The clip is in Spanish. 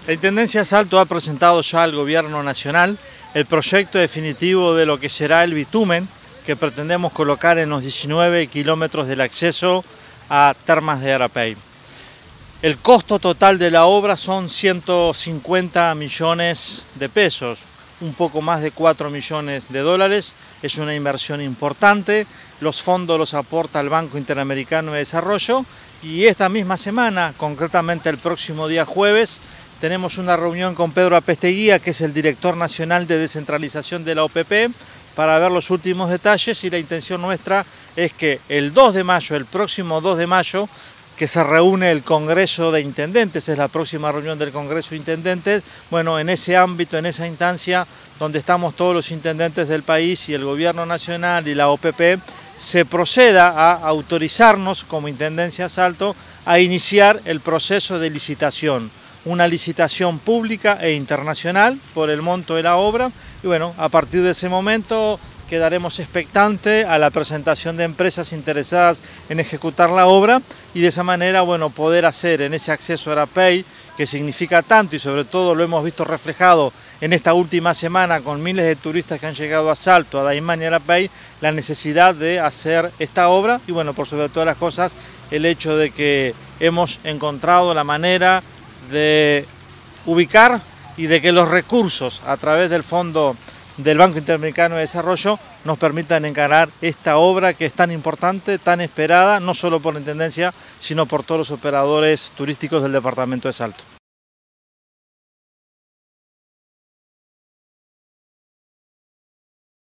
La Intendencia de Salto ha presentado ya al Gobierno Nacional el proyecto definitivo de lo que será el bitumen que pretendemos colocar en los 19 kilómetros del acceso a Termas de Arapey. El costo total de la obra son 150 millones de pesos, un poco más de 4 millones de dólares. Es una inversión importante, los fondos los aporta el Banco Interamericano de Desarrollo y esta misma semana, concretamente el próximo día jueves, tenemos una reunión con Pedro Apesteguía, que es el director nacional de descentralización de la OPP, para ver los últimos detalles, y la intención nuestra es que el 2 de mayo, el próximo 2 de mayo, que se reúne el Congreso de Intendentes, es la próxima reunión del Congreso de Intendentes, bueno, en ese ámbito, en esa instancia, donde estamos todos los intendentes del país y el Gobierno Nacional y la OPP, se proceda a autorizarnos como Intendencia Salto a iniciar el proceso de licitación. Una licitación pública e internacional por el monto de la obra, y bueno, a partir de ese momento quedaremos expectantes a la presentación de empresas interesadas en ejecutar la obra, y de esa manera, bueno, poder hacer en ese acceso a Arapey, que significa tanto, y sobre todo lo hemos visto reflejado en esta última semana con miles de turistas que han llegado a Salto, a Daymán y Arapey, la necesidad de hacer esta obra, y bueno, por sobre todas las cosas, el hecho de que hemos encontrado la manera de ubicar y de que los recursos a través del Fondo del Banco Interamericano de Desarrollo nos permitan encarar esta obra que es tan importante, tan esperada, no solo por la Intendencia, sino por todos los operadores turísticos del departamento de Salto.